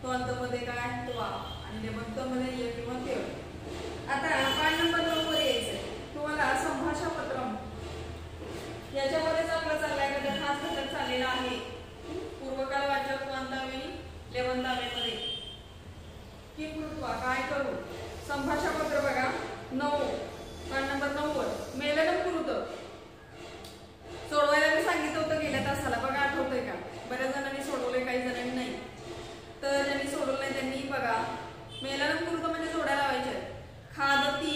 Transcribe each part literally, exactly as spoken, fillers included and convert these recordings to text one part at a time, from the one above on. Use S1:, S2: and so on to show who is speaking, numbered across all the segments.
S1: त्वंत मध्ये काय त्वा आणि लेबंत मध्ये य किंवा त्य. आता पाठ नंबर नऊ वर यायचंय तुम्हाला. संभाषा पत्रम याच्यामध्येच आपला चाललाय का खास घटक चाललेला आहे पूर्वकाळ वाचक त्वंतावेळी लेबंतावेमध्ये की कृत्वा काय करू. संभाषा पत्र बघा नऊ पाठ नंबर नऊ वर मेलनम कुरुत सोडवायला मी सांगितलं होतं गेल्या तासाला. बघा आठवतंय का. बऱ्याच जणांनी सोडवलंय काही जणांनी नाही. तर ज्यांनी सोडवलं नाही त्यांनी बघा मेलनम कुरुत म्हणजे जोड्या लावायच्या. खादती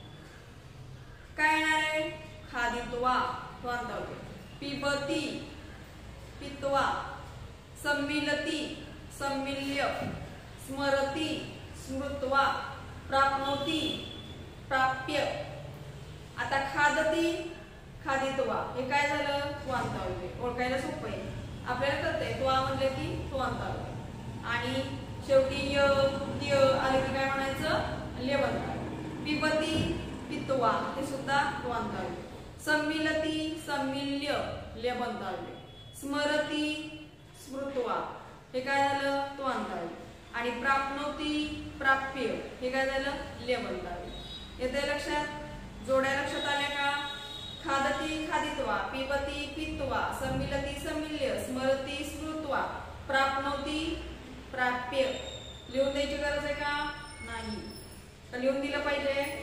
S1: काय येणार आहे खादित्वा त्वंतावली. पिबती पित्वा. सम्मिलती सम्मिल्य. स्मरती स्मृत्वा. प्राप्नोती प्राप्य. आता खादती खादित्वा हे काय झालं त्वंतावली. ओळखायला सोपं आहे आपल्याला कळतंय. त्वा म्हणले की त्वंतावली आणि शेवटी य त्य आले की काय म्हणायचं लेबंतावली. पिबती पित्वा हे सुद्धा त्वंतावली. सम्मिलती सम्मिल्य लेबंतावली. स्मरती स्मृत्वा हे काय झालं त्वंतावली आणि प्राप्नोती प्राप्य हे काय झालं लेबंतावली. येते लक्षात. जोड्या लक्षात आल्या का. खादती खादित्वा. पिबती पित्वा. सम्मिलती सम्मिल्य. स्मरती स्मृत्वा. प्राप्नोती प्राप्य. लिहून द्यायची गरज आहे का नाही. तर लिहून दिलं पाहिजे.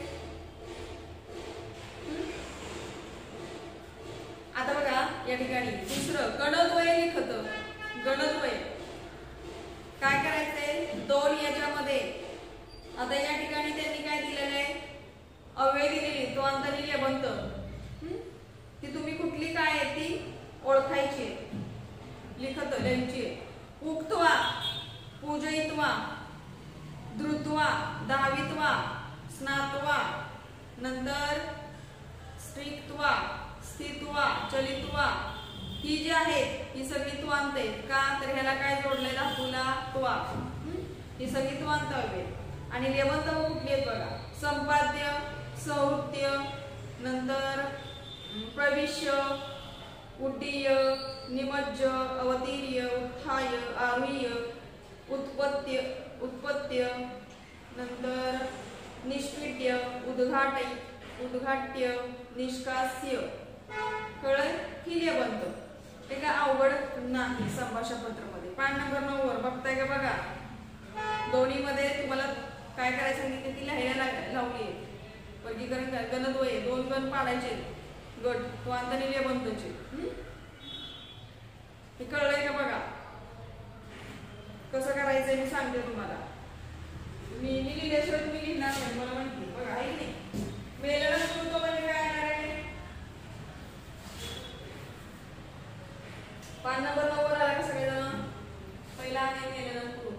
S1: आता बघा या ठिकाणी दुसरं गणद्वय लिखत. गणद्वय काय करायचंय दोन याच्यामध्ये. आता या ठिकाणी त्यांनी काय दिलेलं आहे अव्यय दिलेली त्वंत लेबंत. ती तुम्ही कुठली काय आहे ती ओळखायची लिखत लिहायची. उक्त्वा पूजयित्वा धृत्वा दहावित्वा स्नात्वा नंतर स्त्रीत्वा स्थित्वा चलित्वा ही जी आहेत ही सगळी त्वांत आहेत का तर ह्याला काय जोडलंय धातूला त्वा. ही सगळी त्वांत आहेत. आणि लेबंत कुठली आहेत बघा संपाद्य संहृत्य नंतर प्रविश्य उड्डीय निमज्ज अवतीर्य उत्थाय आरुह्य उत्पत्य उत्पत्य नंतर निष्पीड्य उद्घाटय उद्घाट्य निष्कास्य. कळलं ही लेबंत. ते काय अवघड नाही संभाषा पत्रामध्ये. पाठ नंबर नऊ वर बघताय का बघा दोन्ही मध्ये तुम्हाला काय करायचं सांगितले ती लिहायला लावली. वर्गीकरण गणद्वय दोन गण पाडायचे गट त्वांत आणि लेबंतचे. हे कळलंय का बघा कसं करायचंय मी सांगते तुम्हाला. मी मी लिहिल्याशिवाय तुम्ही लिहिणार नाही मला माहिती. बघा आहे नाही मेलनम कुरुत म्हणजे काय येणार आहे. पाठ नंबर नऊ वर आला का सगळेजण. पहिला आहे मेलनम कुरुत.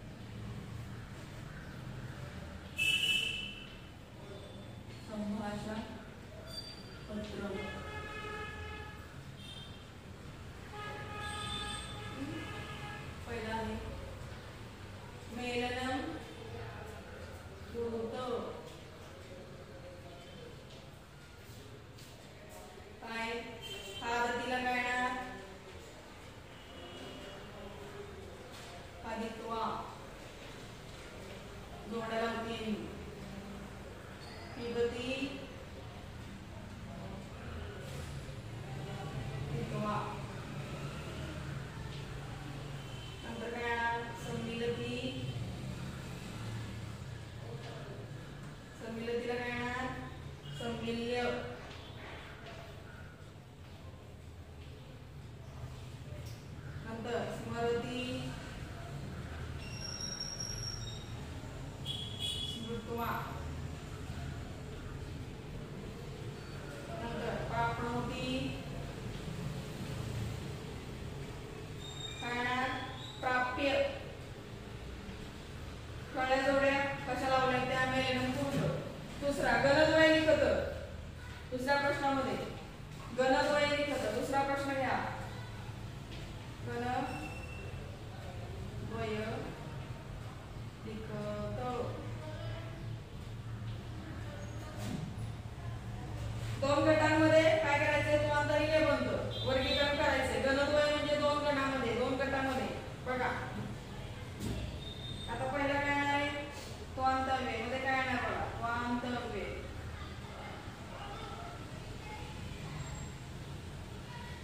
S1: संभाषा पत्र पहिला आहे मेलनम कुरुत. काय खादतीला काय येणार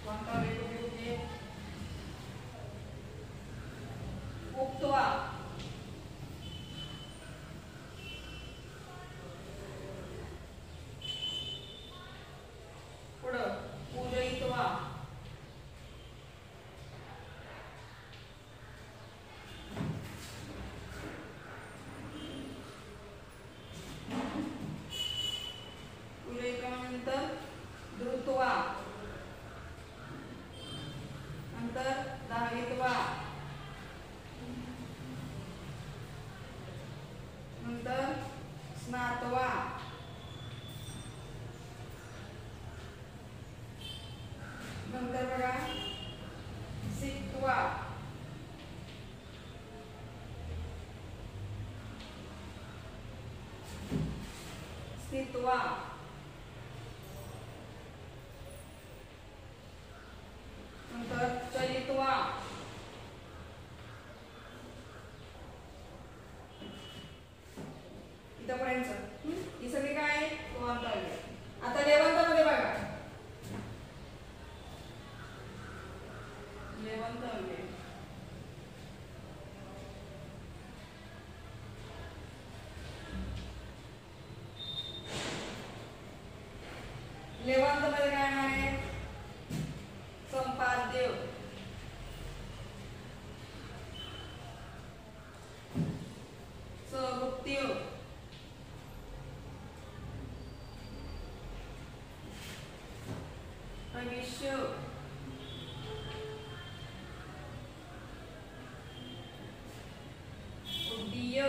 S1: त्वांतावले कुठे कुठे उक्त्वा पुढं पूजयित्वा नंतर धृत्वा नंतर धावित्वा नंतर स्नात्वा नंतर बघा सिक्त्वा स्थित्वा नंतर चलित्वा इथपर्यंत ही सगळी काय आहे त्वांतावले. आता लेवंतामध्ये बघा लेवंतावले लेवंतामध्ये काय आहे संपाद्य सवृत्त्य प्रविश्य उड्डीय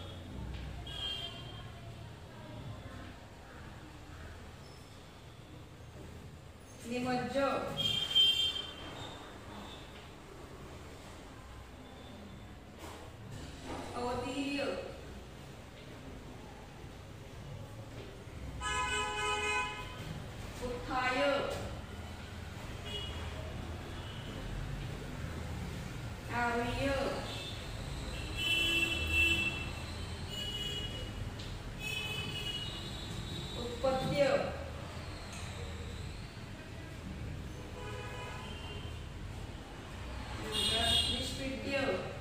S1: निमज्ज अवतीर्य उत्थाय आरुह्य उत्पत्त्य निष्पीड्य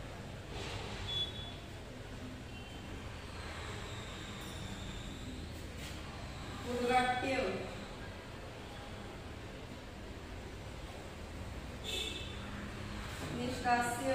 S1: उद्घाट्य निष्कास्य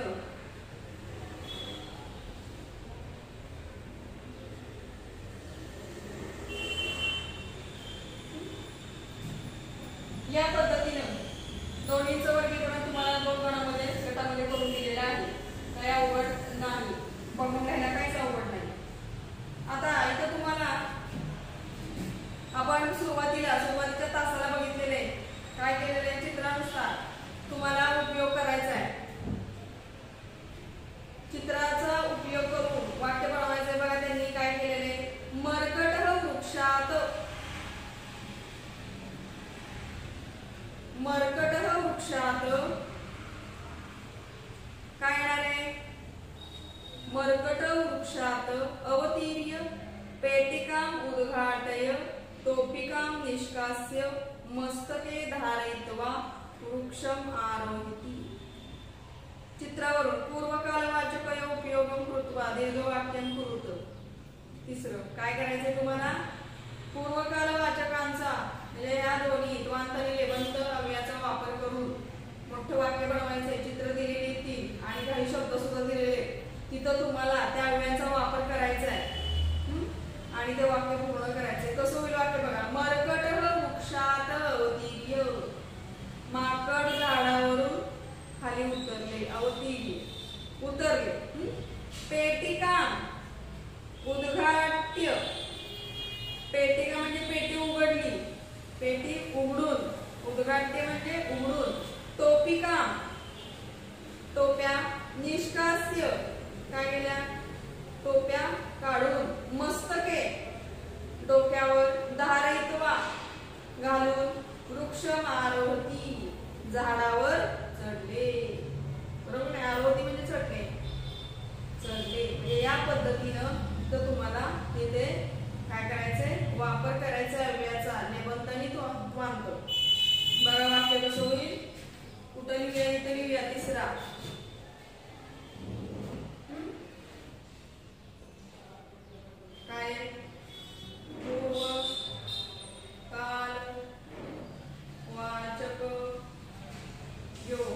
S1: या पद्धतीने दोन्हीचं वर्गीकरण तुम्हाला दोन गणामध्ये गटामध्ये करून दिलेलं आहे. काही अवघड नाही, बघून घ्यायला काहीच अवघड नाही. आता इथं तुम्हाला आपण सुरुवातीला सुरुवातीच्या तासाला बघितलेले काय केलेले चित्रानुसार तुम्हाला उपयोग करायचा आहे. चित्राचा उपयोग करून वाक्य बनवायचे. बघा त्यांनी काय केलेले मरकट वृक्षात मरकट वृक्षात काय येणार आहे मरकट वृक्षात अवतीर्य पेटिकाम उद्घाटय टोपिकाम निष्कास्य मस्तके धारयित्वा वृक्षम आरोहति. चित्रावरून पूर्वकालवाचकय उपयोगम कृत्वा दीर्घवाक्यं कुरुत. तिसरं काय करायचंय तुम्हाला पूर्वकालवाचकांचा म्हणजे या दोन्ही त्वांत आणि लेवंत अव्ययाचा वापर करून मोठं वाक्य बनवायचंय. चित्र दिलेली तीन आणि काही शब्द सुद्धा दिलेले तिथं तुम्हाला त्या अव्ययाचा वापर करायचा आहे आणि ते वाक्य पूर्ण करायचंय. कसं होईल वाक्य बघा मरकट वृक्षात अवतीर्य माकड झाडावरून खाली उतरले अवतीर्य उतरले. पेटिका उद्घाट्य पेटिका म्हणजे पेटी उघडली पेटी उघडून उद्घाट्य म्हणजे उघडून. टोपिका टोप्या निष्कास्य काय केल्या टोप्या काढून. मस्तके डोक्यावर. धारयित्वा घालून. वृक्षम आरोहति झाडावर चढले. बरोबर आहे आरोहति म्हणजे चढणे चढले. म्हणजे या पद्धतीनं तर तुम्हाला इथे काय करायचंय वापर करायचा अव्ययाचा लेवंत आणि त्वांत. बघा वाक्य कसं होईल कुठं लिहूया इथं लिहूया तिसरा काय पूर्व काल वाचक योग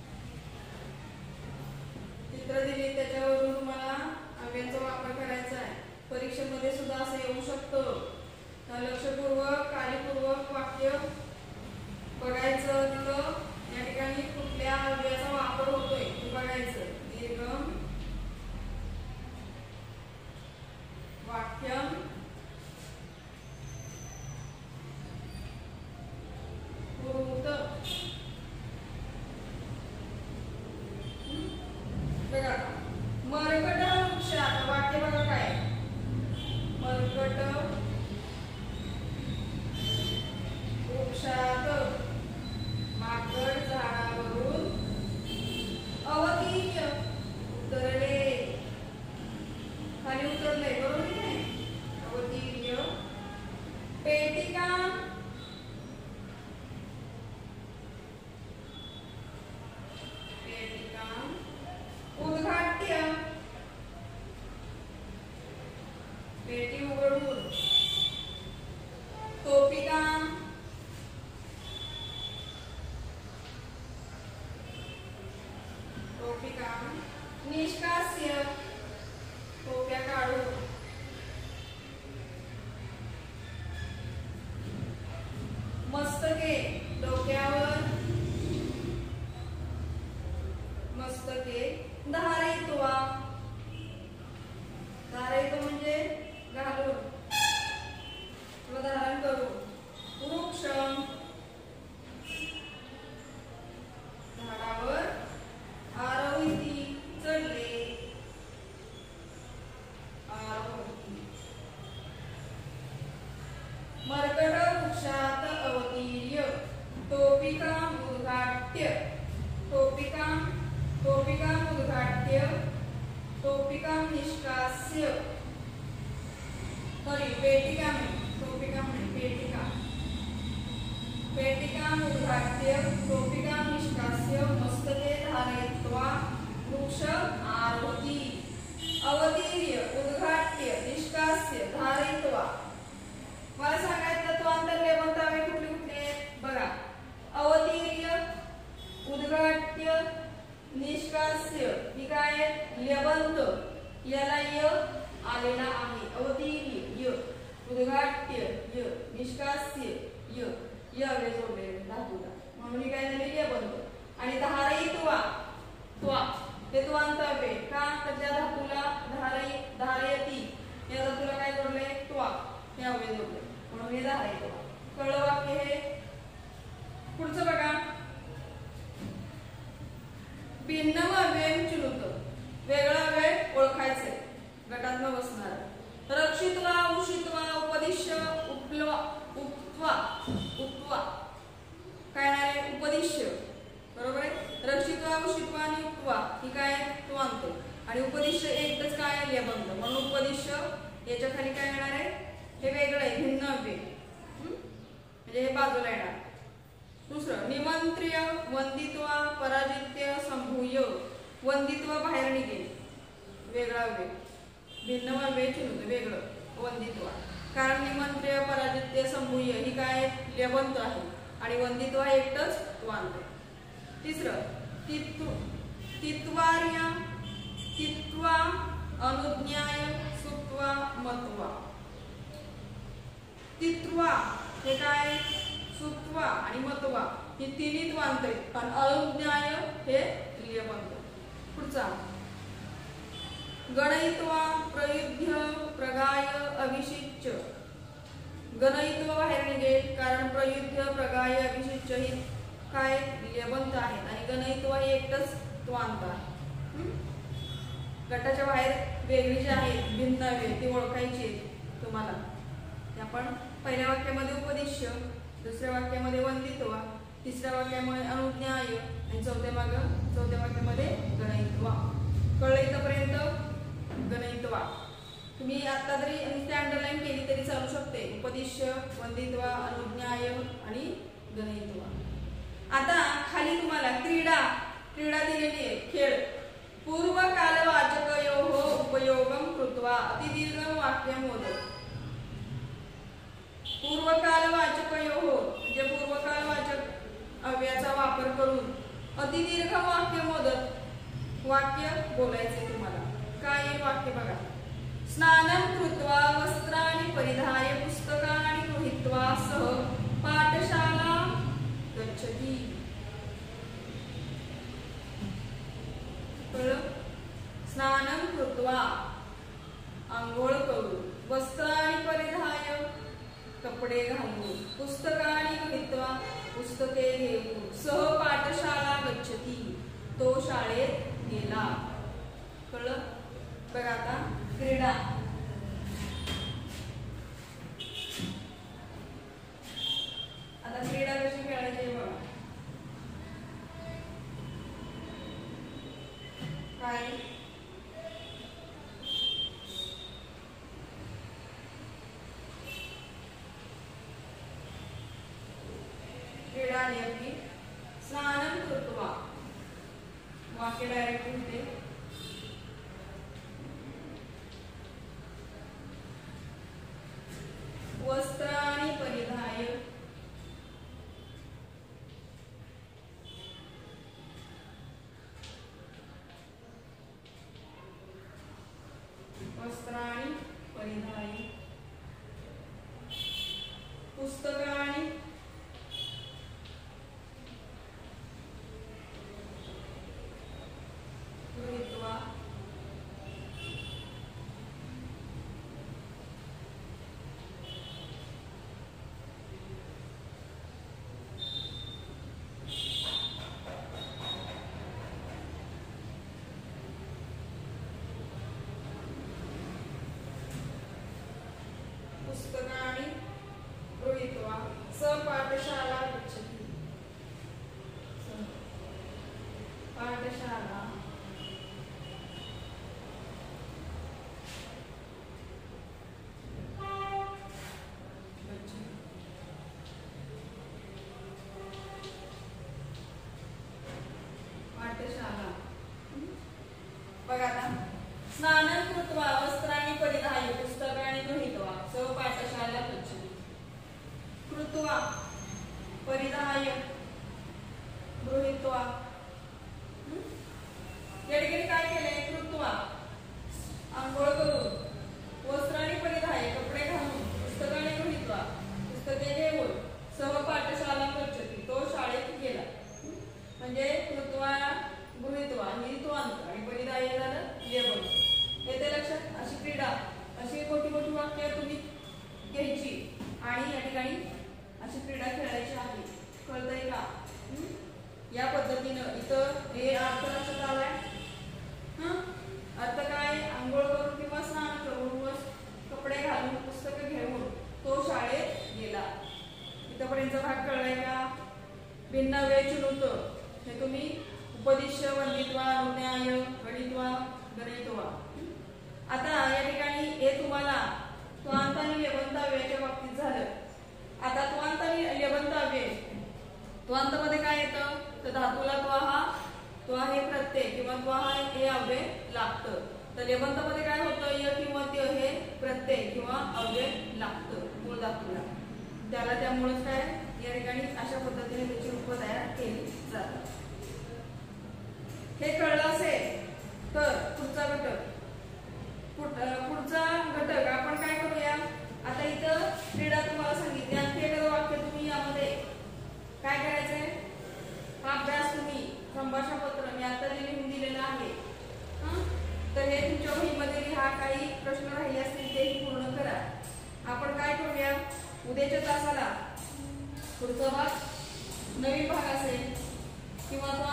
S1: चित्र दिली त्याच्यावरून तुम्हाला अव्ययांचा वापर करायचा आहे. परीक्षेमध्ये सुद्धा असं येऊ शकतं. लक्षपूर्वक काळजीपूर्वक वाक्य बघायचं तिथं या ठिकाणी कुठल्या अव्ययाचा वापर होतोय ते बघायचं. दीर्घ वाक्य पूर्वत बघा मरकट वृक्षात वाक्य बघा काय मरकट वृक्षात माकड झाडावरून अवतीर्य उतरले खाली उतरले बरोबर आहे अवतीर्य पेटिका पेटिका उद्घाट्य पेटी उघडून टोपिका टोपिका निष्कास्य टोप्या काढून मस्तके डोक्यावर मस्तके धारयित्वा धारयित्व म्हणजे घालून किंवा धारण करून वृक्ष झाडावर आरोहिती चढले आरोहिती मरकट वृक्षात अवतीर्य टोपिका उद्घाट्य टोपिका टोपिका उद्घाट्य टोपिका निष्कास्य सॉरी पेटिका में टोपिका में पेटिका पेटिका उद्घाट्य टोपिका निष्कास्य मस्तके धारयित्वा वृक्ष आरोहति अवतीर्य उद्घाट्य निष्कास्य धारयित्वा मला सांगायचं तो अंतर्ले बनतावे कुठले कुठले बघा अवतीर्य उद्घाट्य निष्कास्य ही काय लेबंत याला य आलेला आहे अवतीर्य य उद्घाट्य य निष्कास्य य य वे जोडलेले धातूला म्हणून ही काय झाली लेबंत आणि धारयित्वा त्वा ते त्वांतव्य का तर त्या धातूला धारय धारयती या धातूला काय जोडले त्वा हे अव्यय जोडले म्हणून हे धारयित्वा. कळलं वाक्य हे. पुढचं बघा भिन्न अव्यय चिनुत वेगळा अव्यय ओळखायचे गटात न बसणार रक्षित्वा उषित्वा उपदिश्य उपलवा उपत्वा उपत्वा काय आहे उपदिश्य बरोबर आहे. रक्षित्वा उषित्वा आणि उपत्वा ही काय त्वांत आणि उपदिश्य एकच काय लेबंत म्हणून उपदिश्य याच्या खाली काय येणार आहे हे वेगळं आहे भिन्न अव्यय म्हणजे हे बाजूला येणार. दुसरं निमंत्र्य वंदित्वा पराजित्य संभूय वंदित्व बाहेर निघेल वेगळा अव्यय भिन्न अव्यय चिन्ह वेगळं वंदित्वा कारण निमंत्र्य पराजित्य संभूय ही काय लेबंत आहे आणि वंदित्व एकटच त्वांत. तिसरं तित्व तित्वार्य तित्वा अनुज्ञाय सुत्वा मत्वा तित्वा हे काय सुत्वा आणि मतवा ही तिन्ही त्वांत आहेत पण अनुज्ञाय हे लेबंत. पुढचा गणयित्वा प्रयुध्य प्रगाय अभिषिच्य गणयित्व बाहेर निघेल कारण प्रयुध्य प्रगाय अभिषिच्य ही काय लेबंत आहेत आणि गणयित्व हे एकटच त्वांत आहे. गटाच्या बाहेर वेगळी जी आहेत भिन्न अव्यय ती ओळखायची तुम्हाला. आपण पहिल्या वाक्यामध्ये उपदिश्य दुसऱ्या वाक्यामध्ये वंदित्व तिसऱ्या वाक्यामध्ये अनुज्ञाय आणि चौथ्या माग चौथ्या वाक्यामध्ये गणयित्वा. कळलं इथपर्यंत गणयित्वा. तुम्ही आता जरी नुसते अंडरलाईन केली तरी चालू शकते उपदिश्य वंदित्वा अनुज्ञाय आणि गणयित्वा. आता खाली खाली तुम्हाला क्रीडा क्रीडा दिलेली आहे, खेळ. पूर्वकालवाचकयोः उपयोगं कृत्वा अतिदीर्घं वाक्यं वद. पूर्वकालवाचकयोः म्हणजे पूर्वकालवाचक अव्ययाचा वापर करून अतिदीर्घ वाक्य वदत, वाक्य बोलायचे तुम्हाला. काय वाक्य बघा. स्नानं कृत्वा वस्त्राणि परिधाय पुस्तकानि गृहीत्वा सह पाठशाला गच्छति. स्नानं कृत्वा आंघोळ करून, वस्त्राणि परिधाय कपडे घालून, पुस्तकानि गृहीत्वा पुस्तके घेऊन, सह पाठशाला गच्छति तो शाळेत गेला. कळलं बघा. आता क्रीडा. आता क्रीडा कशी खेळायची बघा. काय क्रीडा नियमी. स्नानं कृत्वा वाक्य डायरेक्ट होते. वस्त्राणि परिधाय वस्त्राणि परिधाय पुस्तकानि गृहीत्वा पुस्तकानि गृहीत्वा सपाठशाला गच्छति. पाठशाला पाठशाला. बघा आता. स्नानं कृत्वा वस्त्राणि परिधाय पुस्तकानि गृहीत्वा सह पाठशाला गच्छति. कृत्वा परिधाय गृहीत्वा. या ठिकाणी काय केलंय. कृत्वा आंघोळ करून, वस्त्राणि परिधाय कपडे घालून, पुस्तकानि गृहीत्वा पुस्तके घेऊन, सह पाठशाला गच्छति तो शाळेत गेला. म्हणजे कृत्वा गृहीत्वा ही त्वांत आणि परिधाय झालं लेबल. येते लक्षात. अशी क्रीडा, अशी मोठी मोठी वाक्य तुम्ही घ्यायची आणि या ठिकाणी अशी क्रीडा खेळायची आहे. कळतंय का. या पद्धतीनं इथं हे अर्थ लक्षात आलाय. अर्थ काय. आंघोळ करून किंवा स्नान करून व कपडे घालून पुस्तक घेऊन तो शाळेत गेला. इथपर्यंत भाग कळलाय का. भिन्न वेचनुत हे तुम्ही उपदिश्य वंदित्वा अनुज्ञाय गणित्वा गणित्वा. आता या ठिकाणी हे तुम्हाला त्वांत आणि लेबंताव्याच्या बाबतीत झालं. आता त्वांत आणि लेबंताव्य. त्वांत मध्ये काय येतं तर धातूला त्वा हा त्वा हे प्रत्यय किंवा त्वा हा हे अव्यय लागतं. तर लेबंत मध्ये काय होतं य किंवा त्य हे प्रत्यय किंवा अव्यय लागतं मूळ धातूला. त्याला त्यामुळेच काय या ठिकाणी अशा पद्धतीने त्याची रूप तयार केली जातात. हे कळलं असेल तर पुढचा घटक पुढचा घटक आपण काय करूया. आता इथं क्रीडा तुम्हाला सांगितली. आणखी एखादं वाक्य तुम्ही यामध्ये काय करायचंय. हा अभ्यास तुम्ही संभाषण पत्र मी आता लिहून दिलेलं आहे. तर हे तुमच्या वहीमध्ये लिहा. काही प्रश्न राहिले असतील तेही पूर्ण करा. आपण काय करूया. उद्याच्या तासाला पुढचा भाग नवीन भाग असेल किंवा